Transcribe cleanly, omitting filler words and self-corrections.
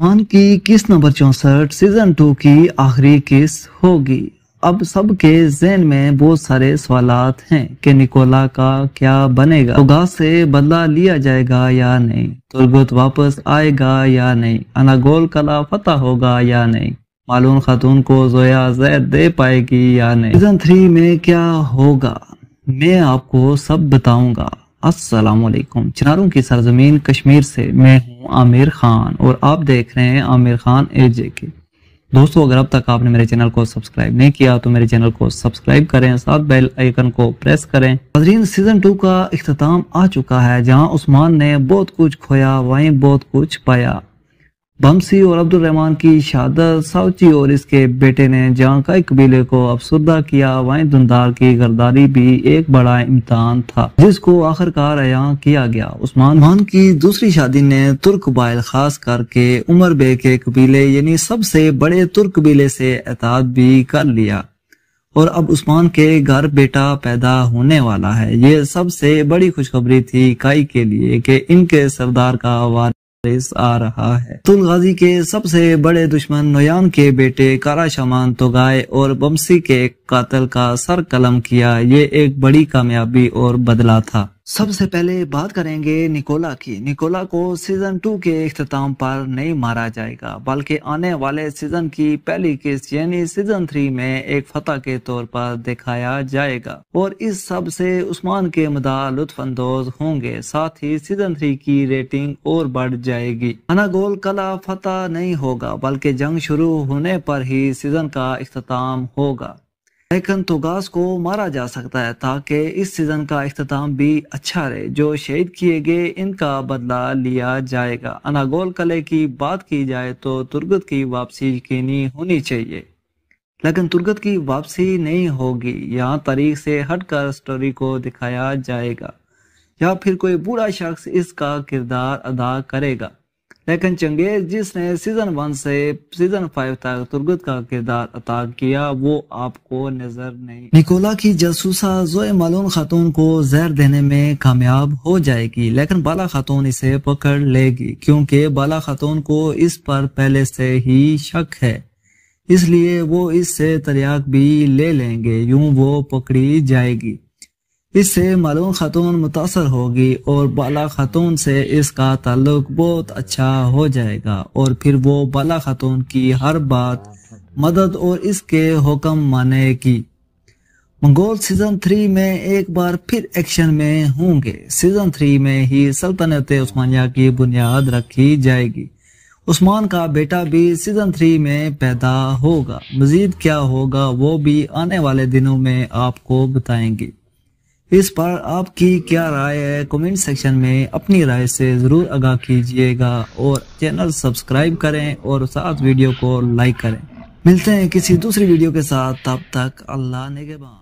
मान की किस्त नंबर 64 सीजन 2 की आखिरी किस्त होगी। अब सबके ज़हन में बहुत सारे सवालात हैं कि निकोला का क्या बनेगा। तुगास से बदला लिया जाएगा या नहीं, तुर्गुत वापस आएगा या नहीं, अनागोल कला फतह होगा या नहीं, मालूम खातून को जोया जैद दे पाएगी या नहीं, सीजन 3 में क्या होगा मैं आपको सब बताऊंगा। अस्सलाम वालेकुम। चिनारों की सरजमीन कश्मीर से मैं हूं आमिर खान और आप देख रहे हैं आमिर खान AJK। दोस्तों, अगर अब तक आपने मेरे चैनल को सब्सक्राइब नहीं किया तो मेरे चैनल को सब्सक्राइब करें, साथ बेल आइकन को प्रेस करें। नाज़रीन, सीजन 2 का इख्तिताम आ चुका है। जहां उस्मान ने बहुत कुछ खोया वहीं बहुत कुछ पाया। बमसी और अब्दुल रहमान की शहादत, साउची और इसके बेटे ने जहां कई कबीले को अफसुर्दा किया वहीं धुंधार की गरदारी भी एक बड़ा इम्तिहान था जिसको आखिरकार अयां किया गया। उस्मान की दूसरी शादी ने तुर्क कबाइल खास करके उमर बे के कबीले यानी सबसे बड़े तुर्क कबीले से एताद भी कर लिया और अब उस्मान के घर बेटा पैदा होने वाला है। ये सबसे बड़ी खुशखबरी थी काई के लिए कि इनके सरदार का आ रहा है। तुल गाजी के सबसे बड़े दुश्मन नोयान के बेटे कारा शमान तोगाए और बमसी के कातल का सर कलम किया। ये एक बड़ी कामयाबी और बदला था। सबसे पहले बात करेंगे निकोला की। निकोला को सीजन 2 के इख्तिताम पर नहीं मारा जाएगा बल्कि आने वाले सीजन की पहली किस्त यानी सीजन 3 में एक फतह के तौर पर दिखाया जाएगा और इस सब से उस्मान के मदाह लुत्फानंदोज होंगे। साथ ही सीजन 3 की रेटिंग और बढ़ जाएगी। अनागोल कला फतह नहीं होगा बल्कि जंग शुरू होने पर ही सीजन का इख्तिताम होगा, लेकिन तुगास को मारा जा सकता है ताकि इस सीजन का इख्तिताम भी अच्छा रहे। जो शहीद किए गए इनका बदला लिया जाएगा। अनागोल कले की बात की जाए तो तुर्गत की वापसी यकीनी होनी चाहिए, लेकिन तुर्गत की वापसी नहीं होगी। यहाँ तारीख से हटकर स्टोरी को दिखाया जाएगा या फिर कोई बूढ़ा शख्स इसका किरदार अदा करेगा। लेकिन चंगेज जिसने सीजन 1 से सीजन 5 तक तुर्गत का किरदार अदा किया वो आपको नजर नहीं। निकोला की जासूसा जोए मालूम खातून को जहर देने में कामयाब हो जाएगी, लेकिन बाला खातून इसे पकड़ लेगी क्योंकि बाला खातून को इस पर पहले से ही शक है, इसलिए वो इससे तरियाक भी ले लेंगे। यूं वो पकड़ी जाएगी। इससे मालूम खातून मुतासर होगी और बाला खातून से इसका ताल्लुक बहुत अच्छा हो जाएगा और फिर वो बाला खातून की हर बात मदद और इसके हुक्म मानेगी। मंगोल सीजन 3 में एक बार फिर एक्शन में होंगे। सीजन 3 में ही सल्तनत उस्मानिया की बुनियाद रखी जाएगी। उस्मान का बेटा भी सीजन 3 में पैदा होगा। मजीद क्या होगा वो भी आने वाले दिनों में आपको बताएंगे। इस पर आपकी क्या राय है कमेंट सेक्शन में अपनी राय से जरूर आगाह कीजिएगा और चैनल सब्सक्राइब करें और साथ वीडियो को लाइक करें। मिलते हैं किसी दूसरी वीडियो के साथ, तब तक अल्लाह निगहबान।